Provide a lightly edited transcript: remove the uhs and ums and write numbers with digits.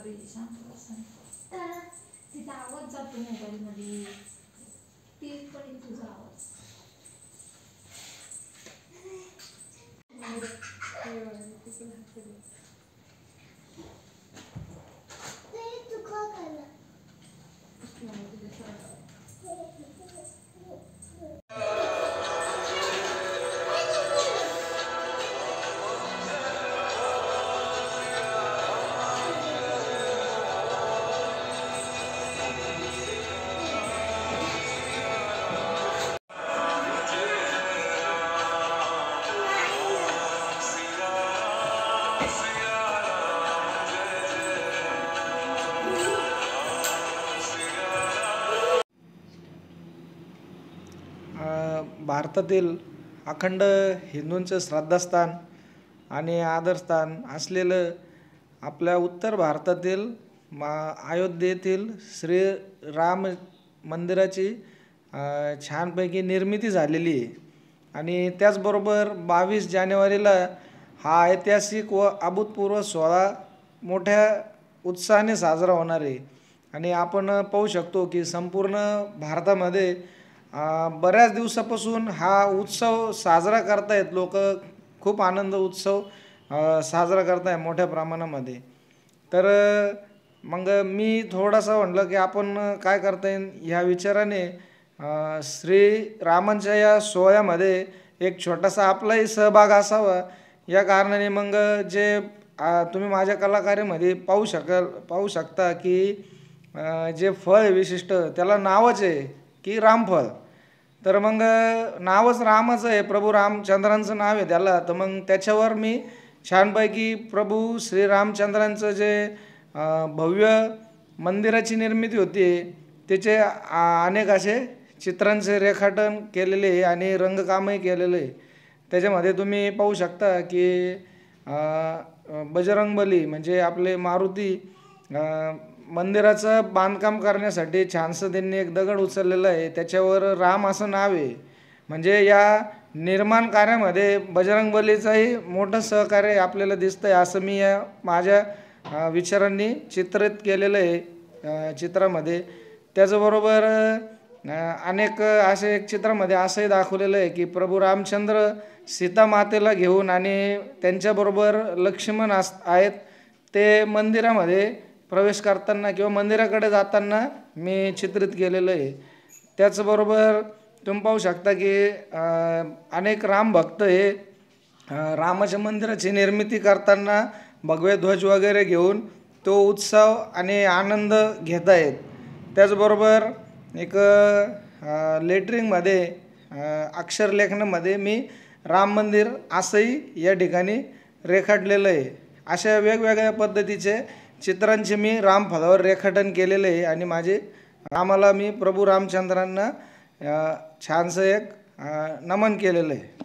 रे शांत बसा तर तिचा आवाज जातो मोबाईल मध्ये ते पण तुझा आवाज भारतातील अखंड हिंदूंचं श्रद्धास्थान आणि आदरस्थान असलेलं आपल्या उत्तर भारतातील अयोध्येतील श्री राम मंदिराची छानपैकी निर्मिती झालेली आहे आणि त्याचबरोबर 22 जानेवारीला हा ऐतिहासिक व अभूतपूर्व सोहळा मोठ्या उत्साहाने साजरा होणार आहे आणि आपण पाहू शकतो की संपूर्ण भारतामध्ये बऱ्याच दिवसापासून हा उत्सव साजरा करतायत लोक खूप आनंद उत्सव साजरा करताय मोठ्या प्रमाणामध्ये तर मग मी थोडासा म्हटलं की आपण काय करता येईल ह्या विचाराने श्री रामांच्या या सोहळ्यामध्ये एक छोटासा आपलाही सहभाग असावा या कारणाने मग जे तुम्ही माझ्या कलाकारीमध्ये पाहू शकता की जे फळ विशिष्ट त्याला नावच आहे की रामफळ तर मग नावच रामाचं आहे प्रभू रामचंद्रांचं नाव आहे त्याला तर मग त्याच्यावर मी छानपैकी प्रभू श्री रामचंद्रांचं जे भव्य मंदिराची निर्मिती होती त्याचे अनेक असे चित्रांचे रेखाटन केलेले आहे आणि रंगकामही केलेलं आहे त्याच्यामध्ये तुम्ही पाहू शकता की बजरंगबली म्हणजे आपले मारुती मंदिराचं बांधकाम करण्यासाठी छानसं त्यांनी एक दगड उचललेला आहे त्याच्यावर राम असं नाव आहे म्हणजे या निर्माण कार्यामध्ये बजरंगबलीचंही मोठं सहकार्य आपल्याला दिसतं आहे असं मी या माझ्या विचारांनी चित्रित केलेलं आहे चित्रामध्ये त्याचबरोबर अनेक असे एक चित्रामध्ये असंही दाखवलेलं आहे की प्रभू रामचंद्र सीता मातेला घेऊन आणि त्यांच्याबरोबर लक्ष्मण आहेत ते मंदिरामध्ये प्रवेश करताना किंवा मंदिराकडे जाताना मी चित्रित केलेलं आहे त्याचबरोबर तुम्ही पाहू शकता की अनेक रामभक्त हे रामाच्या मंदिराची निर्मिती करताना भगवे ध्वज वगैरे घेऊन तो उत्सव आणि आनंद घेत आहेत त्याचबरोबर एक लेटरिंगमध्ये अक्षरलेखनामध्ये मी राम मंदिर असंही या ठिकाणी रेखाटलेलं आहे अशा वेगवेगळ्या पद्धतीचे चित्रांचे मी रामफळावर रेखाटन केलेले आहे आणि माझे रामाला मी प्रभू रामचंद्रांना छानसं एक नमन केलेलं आहे